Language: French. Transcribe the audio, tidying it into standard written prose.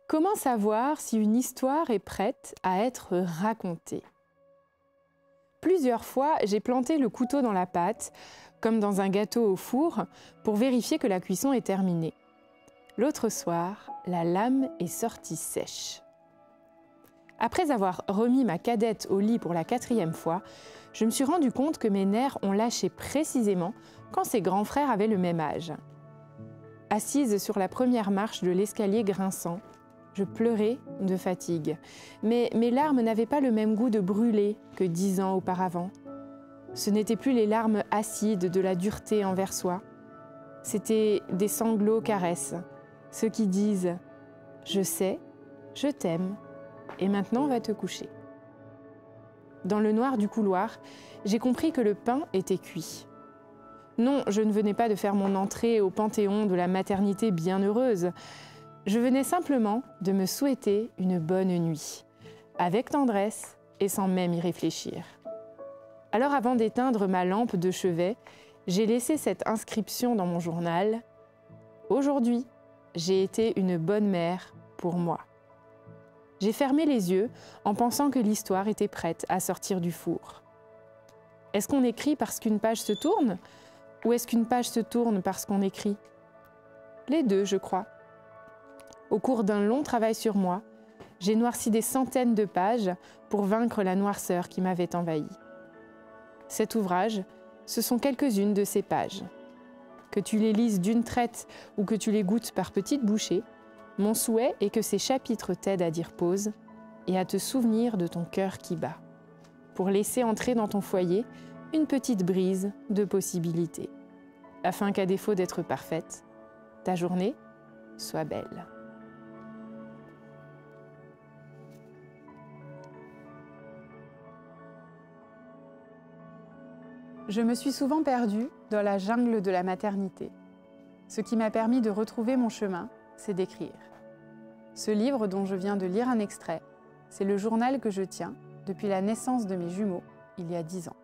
Comment savoir si une histoire est prête à être racontée? Plusieurs fois, j'ai planté le couteau dans la pâte, comme dans un gâteau au four, pour vérifier que la cuisson est terminée. L'autre soir, la lame est sortie sèche. Après avoir remis ma cadette au lit pour la 4e fois, je me suis rendu compte que mes nerfs ont lâché précisément quand ses grands frères avaient le même âge. Assise sur la première marche de l'escalier grinçant, je pleurais de fatigue, mais mes larmes n'avaient pas le même goût de brûler que 10 ans auparavant. Ce n'étaient plus les larmes acides de la dureté envers soi. C'étaient des sanglots caresses, ceux qui disent « Je sais, je t'aime, et maintenant va te coucher ». Dans le noir du couloir, j'ai compris que le pain était cuit. Non, je ne venais pas de faire mon entrée au panthéon de la maternité bienheureuse. Je venais simplement de me souhaiter une bonne nuit, avec tendresse et sans même y réfléchir. Alors avant d'éteindre ma lampe de chevet, j'ai laissé cette inscription dans mon journal. Aujourd'hui, j'ai été une bonne mère pour moi. J'ai fermé les yeux en pensant que l'histoire était prête à sortir du four. Est-ce qu'on écrit parce qu'une page se tourne? Ou est-ce qu'une page se tourne parce qu'on écrit? Les deux, je crois. Au cours d'un long travail sur moi, j'ai noirci des centaines de pages pour vaincre la noirceur qui m'avait envahi. Cet ouvrage, ce sont quelques-unes de ces pages. Que tu les lises d'une traite ou que tu les goûtes par petites bouchées, mon souhait est que ces chapitres t'aident à dire pause et à te souvenir de ton cœur qui bat, pour laisser entrer dans ton foyer une petite brise de possibilités, afin qu'à défaut d'être parfaite, ta journée soit belle. Je me suis souvent perdue dans la jungle de la maternité. Ce qui m'a permis de retrouver mon chemin, c'est d'écrire. Ce livre dont je viens de lire un extrait, c'est le journal que je tiens depuis la naissance de mes jumeaux, il y a 10 ans.